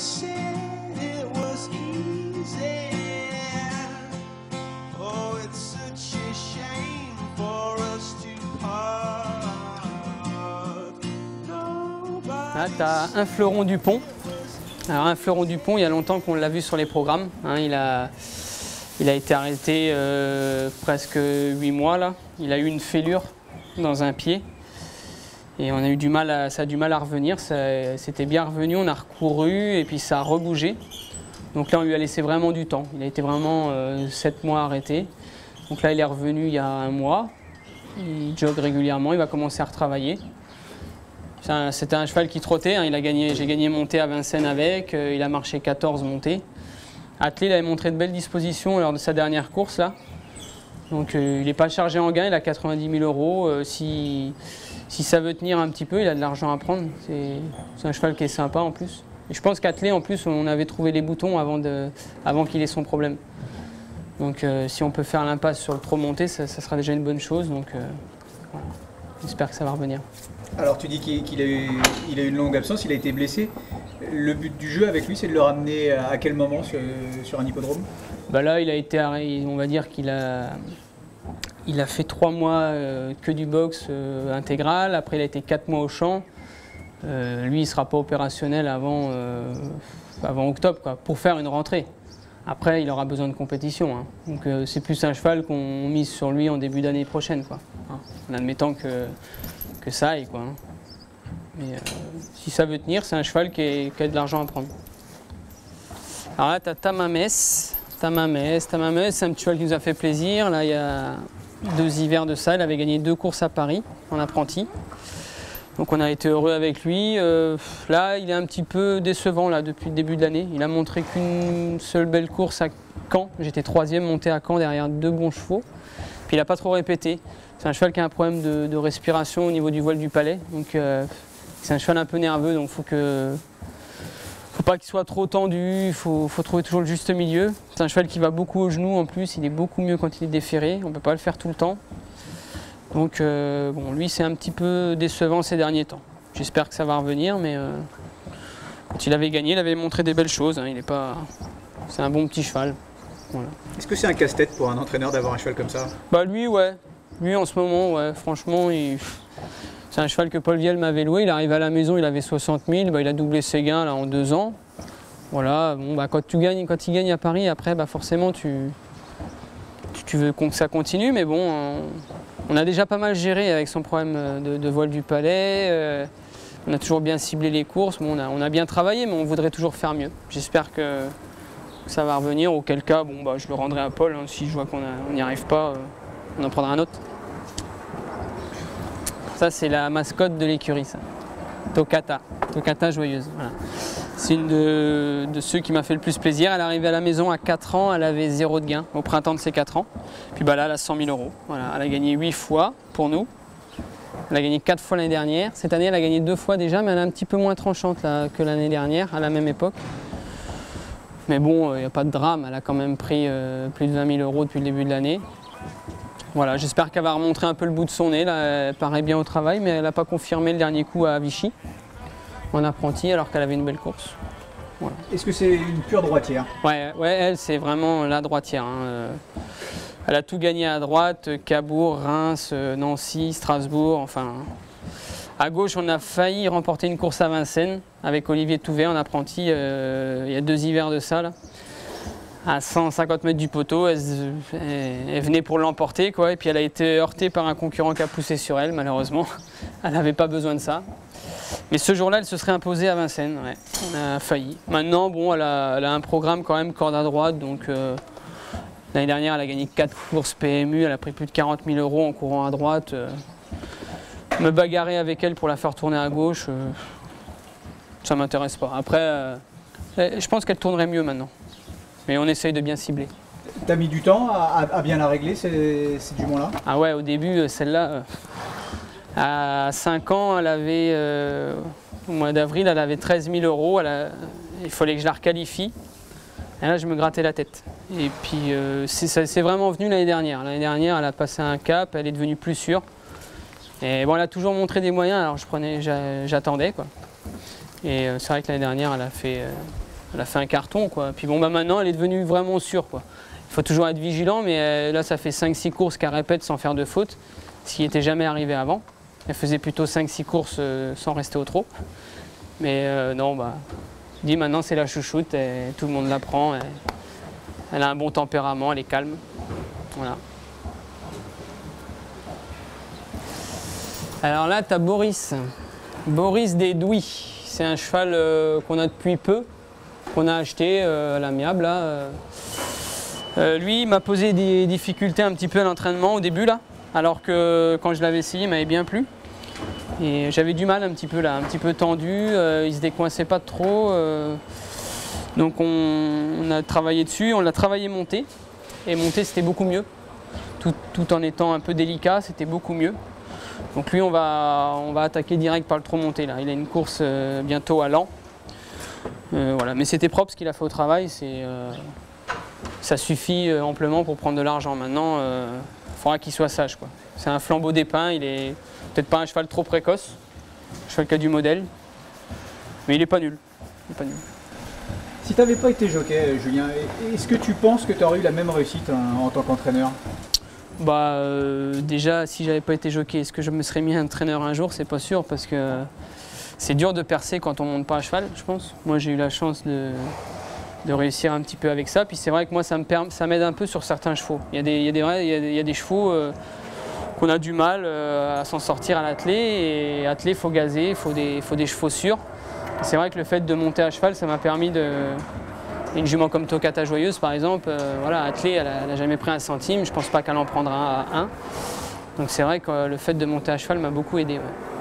said it was easy. Oh, it's such a shame for us to part. Là, tu as un fleuron du pont. Alors un fleuron du pont, il y a longtemps qu'on l'a vu sur les programmes. Hein, il a été arrêté presque 8 mois là. Il a eu une fêlure dans un pied. Et on a eu ça a du mal à revenir. C'était bien revenu, on a recouru et puis ça a rebougé. Donc là on lui a laissé vraiment du temps. Il a été vraiment 7 mois arrêté. Donc là il est revenu il y a 1 mois. Il jogue régulièrement, il va commencer à retravailler. C'était un cheval qui trottait, hein. J'ai gagné montée à Vincennes avec, il a marché 14 montées. Attelé, il avait montré de belles dispositions lors de sa dernière course là. Donc il n'est pas chargé en gain, il a 90 000 euros. Si ça veut tenir un petit peu, il a de l'argent à prendre. C'est un cheval qui est sympa en plus. Et je pense qu'Attelé en plus, on avait trouvé les boutons avant qu'il ait son problème. Donc si on peut faire l'impasse sur le trop monté, ça sera déjà une bonne chose. Donc voilà. J'espère que ça va revenir. Alors tu dis qu'il a eu une longue absence, il a été blessé. Le but du jeu avec lui, c'est de le ramener à quel moment sur un hippodrome? Bah là, il a été arrêté, on va dire qu'il a fait 3 mois que du box intégral. Après, il a été 4 mois au champ. Lui, il ne sera pas opérationnel avant octobre, quoi, pour faire une rentrée. Après, il aura besoin de compétition. Hein. Donc c'est plus un cheval qu'on mise sur lui en début d'année prochaine, quoi. Hein, en admettant que ça aille, quoi. Hein. Mais si ça veut tenir, c'est un cheval qui a de l'argent à prendre. Alors là, tu as Tamamès. Tamamès, c'est un petit cheval qui nous a fait plaisir. Là, il y a 2 hivers de ça. Il avait gagné 2 courses à Paris en apprenti. Donc on a été heureux avec lui. Là, il est un petit peu décevant là, depuis le début de l'année. Il a montré qu'une seule belle course à Caen. J'étais 3e monté à Caen derrière 2 bons chevaux. Puis il n'a pas trop répété. C'est un cheval qui a un problème de respiration au niveau du voile du palais. Donc c'est un cheval un peu nerveux, donc faut pas qu'il soit trop tendu, il faut trouver toujours le juste milieu. C'est un cheval qui va beaucoup au genou en plus, il est beaucoup mieux quand il est déféré, on ne peut pas le faire tout le temps. Donc bon, lui c'est un petit peu décevant ces derniers temps. J'espère que ça va revenir, mais quand il avait gagné, il avait montré des belles choses. Hein. C'est un bon petit cheval. Voilà. Est-ce que c'est un casse-tête pour un entraîneur d'avoir un cheval comme ça? Bah lui, ouais. Lui en ce moment, ouais, franchement, c'est un cheval que Paul Viel m'avait loué. Il arrive à la maison, il avait 60 000, bah, il a doublé ses gains là, en 2 ans. Voilà, bon, bah, quand il gagne à Paris, après, bah, forcément, tu veux que ça continue, mais bon, on a déjà pas mal géré avec son problème de voile du palais. On a toujours bien ciblé les courses, bon, on a bien travaillé, mais on voudrait toujours faire mieux. J'espère que ça va revenir, auquel cas, bon, bah, je le rendrai à Paul. Hein, si je vois qu'on n'y arrive pas, on en prendra un autre. Ça, c'est la mascotte de l'écurie, ça. Toccata. Toccata joyeuse. Voilà. C'est une de ceux qui m'a fait le plus plaisir. Elle est arrivée à la maison à 4 ans, elle avait 0 de gain au printemps de ses 4 ans. Puis bah là, elle a 100 000 euros. Voilà. Elle a gagné 8 fois pour nous. Elle a gagné 4 fois l'année dernière. Cette année, elle a gagné 2 fois déjà, mais elle est un petit peu moins tranchante là, que l'année dernière, à la même époque. Mais bon, il n'y a pas de drame. Elle a quand même pris plus de 20 000 euros depuis le début de l'année. Voilà, j'espère qu'elle va remontrer un peu le bout de son nez. Là, elle paraît bien au travail, mais elle n'a pas confirmé le dernier coup à Vichy, en apprenti, alors qu'elle avait une belle course. Voilà. Est-ce que c'est une pure droitière? Ouais, elle, c'est vraiment la droitière. Hein. Elle a tout gagné à droite, Cabourg, Reims, Nancy, Strasbourg, enfin... À gauche, on a failli remporter une course à Vincennes avec Olivier Touvet en apprenti, il y a 2 hivers de ça. Là. À 150 mètres du poteau, elle venait pour l'emporter, quoi, et puis elle a été heurtée par un concurrent qui a poussé sur elle, malheureusement. Elle n'avait pas besoin de ça. Mais ce jour-là, elle se serait imposée à Vincennes, ouais. On a failli. Maintenant, bon, elle a un programme quand même corde à droite, donc l'année dernière, elle a gagné 4 courses PMU, elle a pris plus de 40 000 euros en courant à droite. Me bagarrer avec elle pour la faire tourner à gauche, ça m'intéresse pas. Après, je pense qu'elle tournerait mieux maintenant. Mais on essaye de bien cibler. T'as mis du temps à bien la régler, ces juments-là? Ah ouais, au début, celle-là, à 5 ans, elle avait, au mois d'avril, elle avait 13 000 euros. Il fallait que je la requalifie. Et là, je me grattais la tête. Et puis, c'est vraiment venu l'année dernière. L'année dernière, elle a passé un cap, elle est devenue plus sûre. Et bon, elle a toujours montré des moyens, alors j'attendais, quoi. Et c'est vrai que l'année dernière, elle a fait elle a fait un carton, quoi. Puis bon, bah maintenant, elle est devenue vraiment sûre, quoi. Il faut toujours être vigilant, mais là, ça fait 5-6 courses qu'elle répète sans faire de faute, ce qui n'était jamais arrivé avant. Elle faisait plutôt 5-6 courses sans rester au trot. Mais non, bah, je dis maintenant, c'est la chouchoute, et tout le monde la prend. Elle a un bon tempérament, elle est calme. Voilà. Alors là, tu as Boris. Boris des Douy. C'est un cheval qu'on a depuis peu, qu'on a acheté à l'amiable. Lui, il m'a posé des difficultés un petit peu à l'entraînement au début, là, alors que quand je l'avais essayé, il m'avait bien plu. Et j'avais du mal un petit peu là, un petit peu tendu, il se décoinçait pas trop. Donc on a travaillé dessus, on l'a travaillé monté. Et monté, c'était beaucoup mieux. Tout en étant un peu délicat, c'était beaucoup mieux. Donc lui, on va attaquer direct par le trot monté là. Il a une course bientôt à Laon. Voilà. Mais c'était propre ce qu'il a fait au travail. Ça suffit amplement pour prendre de l'argent. Maintenant, il faudra qu'il soit sage, quoi. C'est un flambeau d'épins. Il est peut-être pas un cheval trop précoce. Un cheval qui a du modèle. Mais il n'est pas nul. Il est pas nul. Si tu n'avais pas été jockey, Julien, est-ce que tu penses que tu aurais eu la même réussite en tant qu'entraîneur? Bah, déjà, si j'avais pas été jockey, est-ce que je me serais mis entraîneur un jour? C'est pas sûr, parce que c'est dur de percer quand on monte pas à cheval, je pense. Moi, j'ai eu la chance de réussir un petit peu avec ça. Puis c'est vrai que moi, ça m'aide un peu sur certains chevaux. Il y a des chevaux qu'on a du mal à s'en sortir à l'attelé. Et attelé, il faut gazer, il faut des chevaux sûrs. C'est vrai que le fait de monter à cheval, ça m'a permis de... Une jument comme Toccata Joyeuse, par exemple, voilà, attelée, elle n'a jamais pris un centime. Je ne pense pas qu'elle en prendra un. Donc c'est vrai que le fait de monter à cheval m'a beaucoup aidé. Ouais.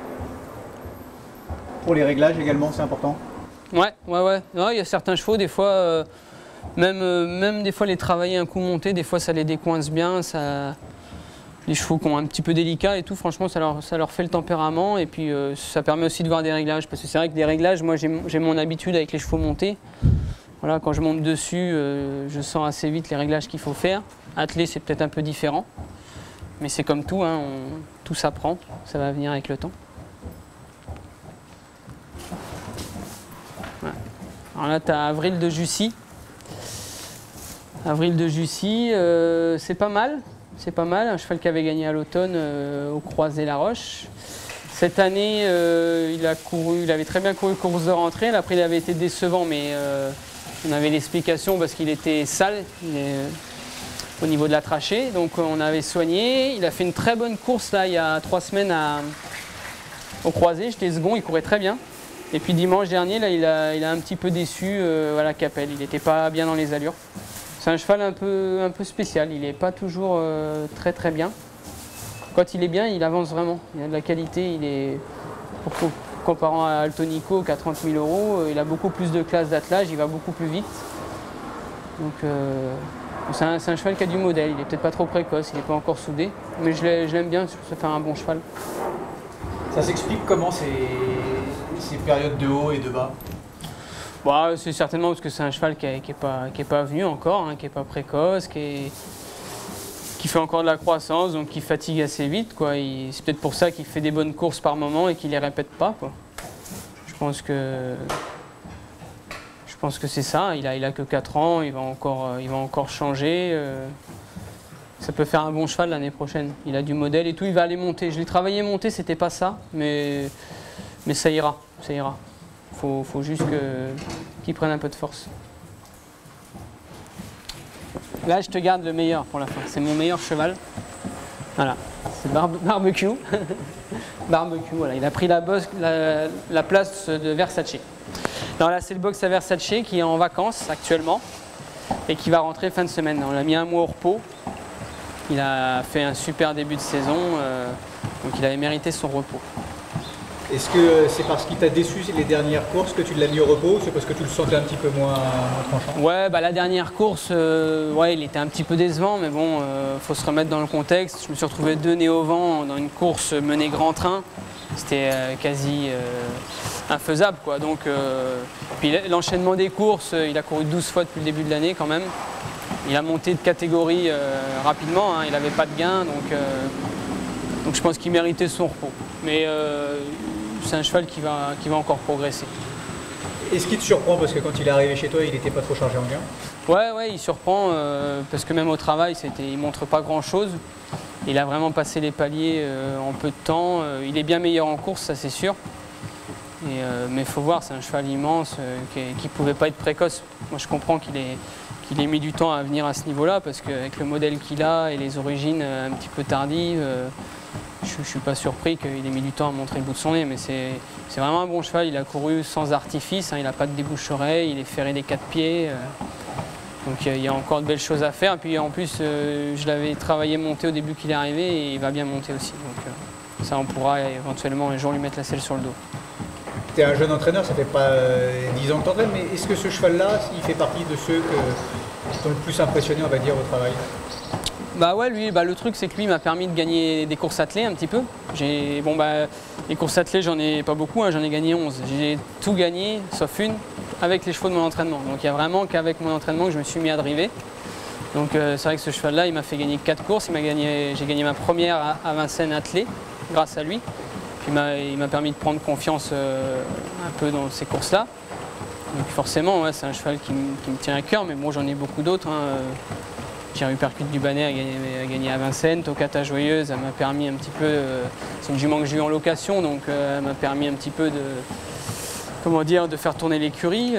Pour les réglages également, c'est important? Ouais. Il y a certains chevaux, des fois, même des fois les travailler un coup monté, des fois ça les décoince bien. Les chevaux qui ont un petit peu délicat et tout, franchement, ça leur fait le tempérament. Et puis ça permet aussi de voir des réglages. Parce que c'est vrai que des réglages, moi j'ai mon habitude avec les chevaux montés. Voilà, quand je monte dessus, je sens assez vite les réglages qu'il faut faire. Attelé, c'est peut-être un peu différent. Mais c'est comme tout, hein, tout s'apprend. Ça va venir avec le temps. Ouais. Alors là, tu as Avril de Jussy. Avril de Jussy, c'est pas mal. C'est pas mal. Un cheval qui avait gagné à l'automne au Croisé-la-Roche. Cette année, il avait très bien couru course de rentrée. Là, après, il avait été décevant, mais on avait l'explication parce qu'il était sale au niveau de la trachée. Donc on avait soigné. Il a fait une très bonne course là, il y a 3 semaines au Croisé. J'étais second, il courait très bien. Et puis dimanche dernier, là, il a un petit peu déçu à la Capelle. Il n'était pas bien dans les allures. C'est un cheval un peu spécial. Il n'est pas toujours très bien. Quand il est bien, il avance vraiment. Il a de la qualité. Comparant à Altonico qui a 30 000 €, il a beaucoup plus de classe d'attelage, il va beaucoup plus vite. Donc c'est un cheval qui a du modèle, il n'est peut-être pas trop précoce, il n'est pas encore soudé, mais je l'aime bien, ça fait un bon cheval. Ça s'explique comment ces périodes de haut et de bas? Bah, c'est certainement parce que c'est un cheval qui n'est pas venu encore, hein, qui n'est pas précoce, qui fait encore de la croissance, donc qui fatigue assez vite, quoi. C'est peut-être pour ça qu'il fait des bonnes courses par moment et qu'il les répète pas, quoi. Je pense que c'est ça. Il a que 4 ans, il va encore changer. Ça peut faire un bon cheval l'année prochaine. Il a du modèle et tout, il va aller monter. Je l'ai travaillé monter, c'était pas ça, mais ça ira, ça ira. Faut juste qu'il prenne un peu de force. Là, je te garde le meilleur pour la fin. C'est mon meilleur cheval. Voilà, c'est Barbecue. Barbecue, voilà. Il a pris la place de Versace. Alors là, c'est le box à Versace qui est en vacances actuellement et qui va rentrer fin de semaine. On l'a mis un mois au repos. Il a fait un super début de saison, donc il avait mérité son repos. Est-ce que c'est parce qu'il t'a déçu les dernières courses que tu l'as mis au repos ou c'est parce que tu le sentais un petit peu moins tranchant? Ouais, bah la dernière course, ouais, il était un petit peu décevant, mais bon, faut se remettre dans le contexte. Je me suis retrouvé 2 nez au vent dans une course menée grand train. C'était quasi infaisable, quoi. Donc, puis l'enchaînement des courses, il a couru 12 fois depuis le début de l'année quand même. Il a monté de catégorie rapidement, hein, il n'avait pas de gain, donc je pense qu'il méritait son repos. Mais c'est un cheval qui va encore progresser. Est-ce qu'il te surprend parce que quand il est arrivé chez toi, il n'était pas trop chargé en gain? Ouais, il surprend parce que même au travail, il montre pas grand-chose. Il a vraiment passé les paliers en peu de temps. Il est bien meilleur en course, ça c'est sûr. Mais il faut voir, c'est un cheval immense qui ne pouvait pas être précoce. Moi je comprends qu'il ait mis du temps à venir à ce niveau-là parce qu'avec le modèle qu'il a et les origines un petit peu tardives, je ne suis pas surpris qu'il ait mis du temps à montrer le bout de son nez. Mais c'est vraiment un bon cheval, il a couru sans artifice, hein, il n'a pas de débouche-oreille, il est ferré des 4 pieds. Donc il y a encore de belles choses à faire. Et puis en plus, je l'avais travaillé monter au début qu'il est arrivé et il va bien monter aussi. Donc ça, on pourra éventuellement un jour lui mettre la selle sur le dos. Tu es un jeune entraîneur, ça fait pas 10 ans que tu entraînes, mais est-ce que ce cheval-là, il fait partie de ceux qui t'ont le plus impressionné, on va dire, au travail? Bah ouais, lui, le truc c'est que lui m'a permis de gagner des courses attelées un petit peu. Les courses attelées, j'en ai pas beaucoup, hein, j'en ai gagné 11. J'ai tout gagné, sauf une, avec les chevaux de mon entraînement. Donc il n'y a vraiment qu'avec mon entraînement que je me suis mis à driver. Donc c'est vrai que ce cheval-là, il m'a fait gagner 4 courses. J'ai gagné ma première à Vincennes attelée grâce à lui. Puis il m'a permis de prendre confiance un peu dans ces courses-là. Donc forcément, ouais, c'est un cheval qui me tient à cœur, mais bon, j'en ai beaucoup d'autres. Hein. J'ai eu Percute du Banner à gagner à Vincennes. Toccata Joyeuse, elle m'a permis un petit peu. C'est une jument que j'ai eu en location, donc elle m'a permis un petit peu de faire tourner l'écurie.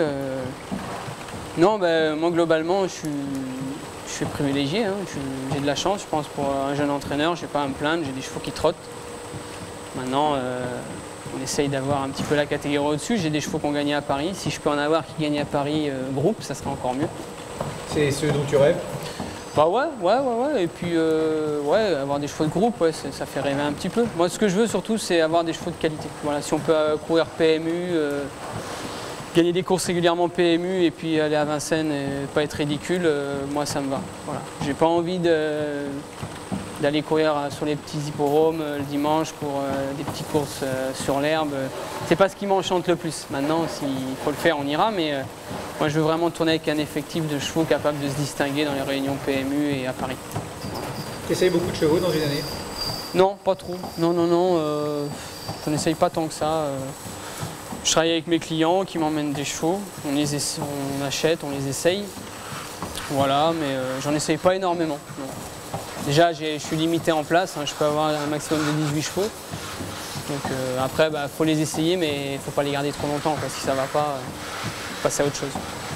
Non, moi globalement, je suis privilégié. Hein. J'ai de la chance, je pense, pour un jeune entraîneur. Je n'ai pas à me plaindre, j'ai des chevaux qui trottent. Maintenant, on essaye d'avoir un petit peu la catégorie au-dessus. J'ai des chevaux qui ont gagné à Paris. Si je peux en avoir qui gagnent à Paris groupe, ça serait encore mieux. C'est ce dont tu rêves? Bah ouais. Et puis, avoir des chevaux de groupe, ouais, ça fait rêver un petit peu. Moi, ce que je veux surtout, c'est avoir des chevaux de qualité. Voilà, si on peut courir PMU, gagner des courses régulièrement PMU et puis aller à Vincennes et pas être ridicule, moi, ça me va. Voilà. J'ai pas envie d'aller courir sur les petits hippodromes le dimanche pour des petites courses sur l'herbe. C'est pas ce qui m'enchante le plus. Maintenant, s'il faut le faire, on ira, mais moi je veux vraiment tourner avec un effectif de chevaux capable de se distinguer dans les réunions PMU et à Paris. Tu essayes beaucoup de chevaux dans une année? Non, pas trop. Non, je n'essaye pas tant que ça. Je travaille avec mes clients qui m'emmènent des chevaux, on achète, on les essaye. Voilà, mais j'en essaye pas énormément. Non. Déjà, je suis limité en place, hein, je peux avoir un maximum de 18 chevaux. Donc après, faut les essayer, mais il ne faut pas les garder trop longtemps, parce que si ça ne va pas, passer à autre chose.